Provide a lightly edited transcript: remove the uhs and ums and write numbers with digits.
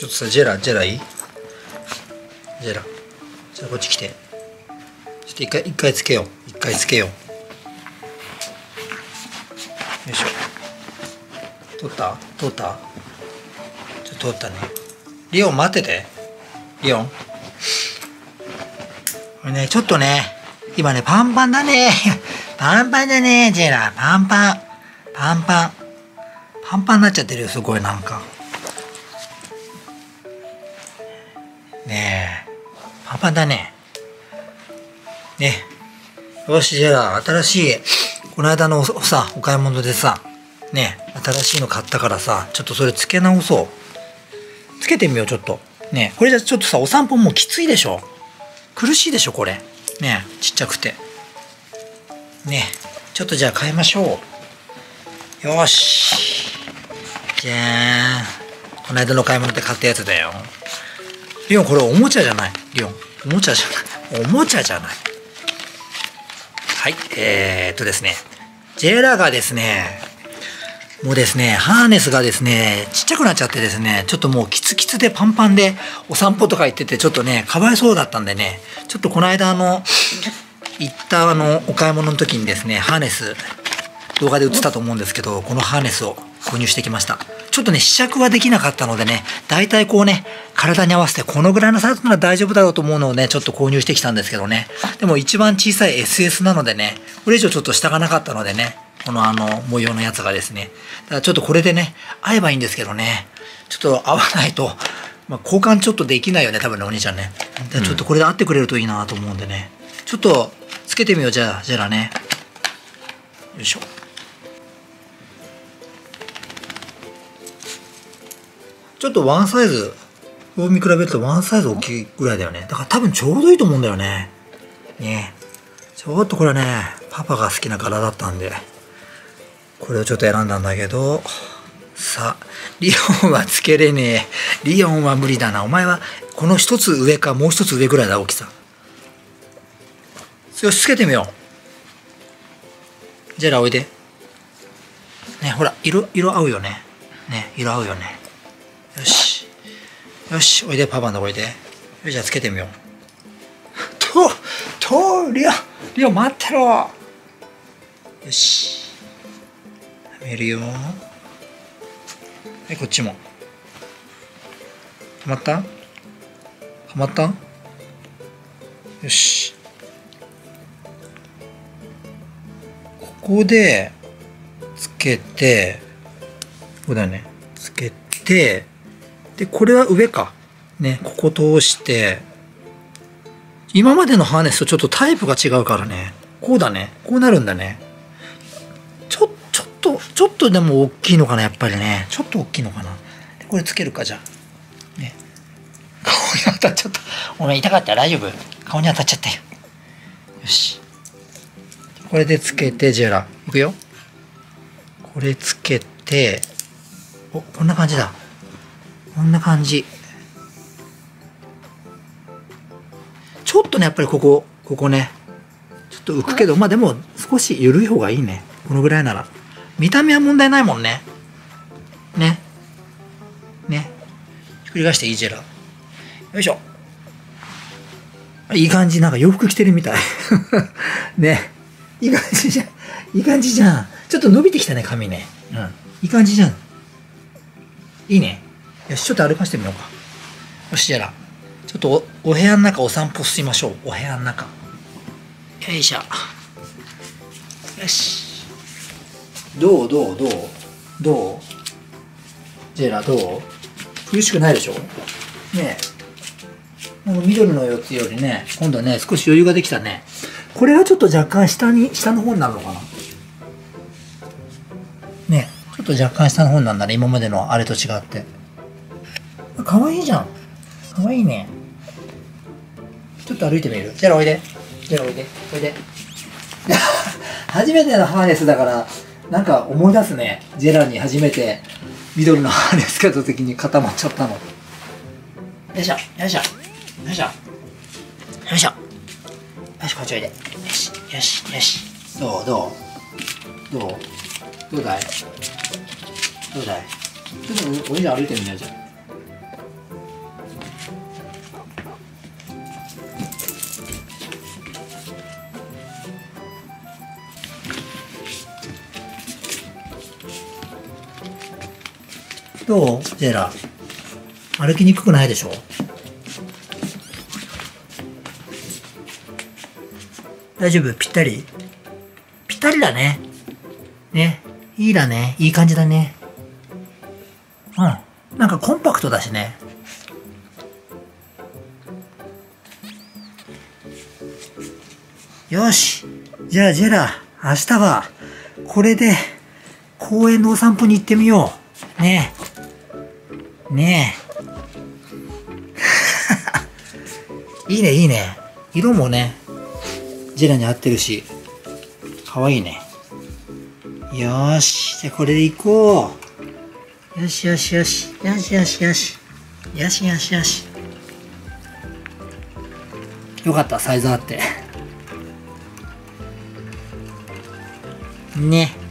ちょっとさ、ジェラいい？ジェラ。じゃあこっち来て。ちょっと一回つけよう。一回つけよう。よいしょ。通った？ちょっと通ったね。リオン待ってて。リオン。これね、ちょっとね、今ね、パンパンだね。パンパンだね、ジェラ。パンパンになっちゃってるよ、すごいなんか。ねえ、パンパンだね。ね。よし、じゃあ、新しい、この間のさ、お買い物でさ、ね、新しいの買ったからさ、ちょっとそれつけ直そう。つけてみよう、ちょっと。ね、これじゃちょっとさ、お散歩もうきついでしょ。苦しいでしょ、これ。ね、ちっちゃくて。ね、ちょっとじゃあ変えましょう。よし。じゃあ、この間の買い物で買ったやつだよ。リオン、これおもちゃじゃない。リオン、おもちゃじゃない。おもちゃじゃない。はい、ですね。ジェラがですね、もうですね、ハーネスがですね、ちっちゃくなっちゃってですね、ちょっともうキツキツでパンパンでお散歩とか行ってて、ちょっとね、かわいそうだったんでね、ちょっとこの間行ったお買い物の時にですね、ハーネス、動画で映ったと思うんですけど、このハーネスを購入してきました。ちょっとね、試着はできなかったのでね、大体こうね、体に合わせてこのぐらいのサイズなら大丈夫だろうと思うのをね、ちょっと購入してきたんですけどね。でも一番小さい SS なのでね、これ以上ちょっと下がなかったのでね、この模様のやつがですね。だからちょっとこれでね、合えばいいんですけどね、ちょっと合わないと、まあ、交換ちょっとできないよね、多分ね、お兄ちゃんね。ちょっとこれで合ってくれるといいなと思うんでね。ちょっとつけてみよう、じゃあ、ジェラね。よいしょ。ちょっとワンサイズ、見比べるとワンサイズ大きいぐらいだよね。だから多分ちょうどいいと思うんだよね。ね。ちょっとこれね、パパが好きな柄だったんで、これをちょっと選んだんだけど、さあ、リオンはつけれねえ。リオンは無理だな。お前はこの一つ上かもう一つ上ぐらいだ、大きさ。よし、つけてみよう。ジェラおいで。ね、ほら、色合うよね。ね、色合うよね。よし。よし、おいで、パパのとこおいで。よし、じゃあつけてみよう。リオン待ってろ。よし。見るよ。はい、こっちも。はまった？はまった？よし。ここで、つけて、ここだよね。つけて、で、これは上か。ね、ここ通して、今までのハーネスとちょっとタイプが違うからね。こうだね。こうなるんだね。ちょっとでも大きいのかな、やっぱりね。ちょっと大きいのかな。これつけるか、じゃあ。ね。顔に当たっちゃった。お前痛かった？大丈夫？顔に当たっちゃったよ。よし。これでつけて、ジェラ。いくよ。これつけて、お、こんな感じだ。こんな感じ。ちょっとね、やっぱりここね。ちょっと浮くけど、まあでも少し緩い方がいいね。このぐらいなら。見た目は問題ないもんね。ね。ね。ひっくり返していい、ジェラ。よいしょ。いい感じ、なんか洋服着てるみたい。ね。いい感じじゃん。いい感じじゃん。ちょっと伸びてきたね、髪ね。うん。いい感じじゃん。いいね。よし、ちょっと歩かしてみようか。よし、ジェラ。ちょっとお部屋の中お散歩しましょう。お部屋の中。よいしょ。よし。どうジェラどう？苦しくないでしょ？ねえ。緑の4つよりね、今度はね、少し余裕ができたね。これはちょっと若干下の方になるのかな。ねえ、ちょっと若干下の方になるんだね。今までのあれと違って。かわいいじゃん。かわいいね。ちょっと歩いてみる？ジェラおいで。ジェラおいで。おいで。初めてのハーネスだから、なんか思い出すね。ジェラに初めて緑のハーネスつけた時に固まっちゃったの。よいしょ、よいしょ、よいしょ、よいしょ。よし、こっちおいで。よし、よし、よし。どうだいちょっとお兄ちゃん歩いてみなよ、じゃあ。 どうジェラ。歩きにくくないでしょ？大丈夫？ぴったり？ぴったりだね。ね。いいだね。いい感じだね。うん。なんかコンパクトだしね。よし。じゃあジェラ、明日はこれで公園のお散歩に行ってみよう。ねえ。ねえ。いいね、いいね。色もね、ジェラに合ってるし、かわいいね。よーし。じゃあこれで行こう。よしよしよし。よしよしよし。よしよしよし。よかった、サイズあって。ね。